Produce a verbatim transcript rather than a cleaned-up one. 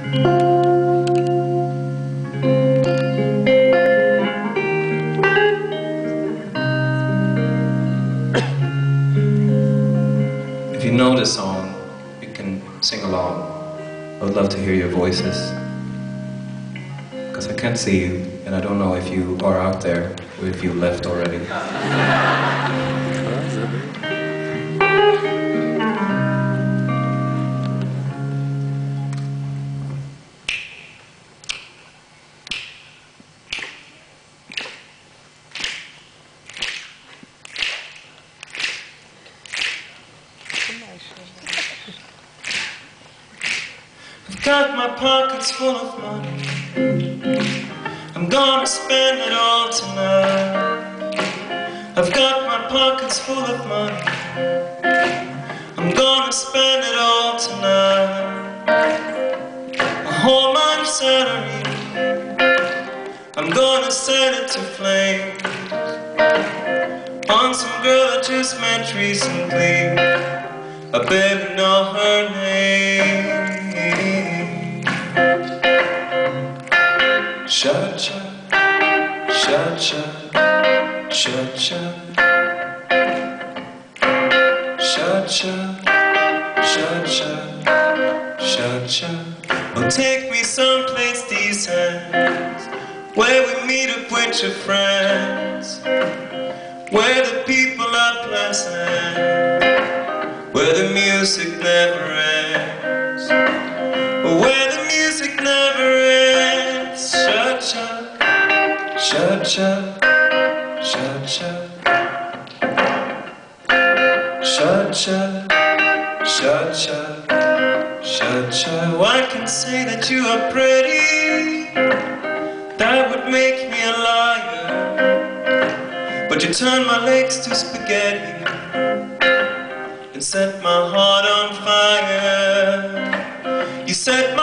If you know this song, you can sing along. I would love to hear your voices. Because I can't see you, and I don't know if you are out there or if you left already. I've got my pockets full of money. I'm gonna spend it all tonight. I've got my pockets full of money. I'm gonna spend it all tonight. A whole month's salary, I'm gonna set it to flames on some girl I just met recently. I barely know her name. Cha-cha, cha-cha, cha-cha, cha-cha, cha-cha, cha-cha. Oh, take me someplace decent, where we meet up with your friends, where the people are pleasant, where the music never ends, where the music never ends. Cha-cha, cha-cha, cha-cha, cha-cha, cha-cha, cha-cha. Oh, I can say that you are pretty, that would make me a liar, but you turn my legs to spaghetti and set my heart on fire. You set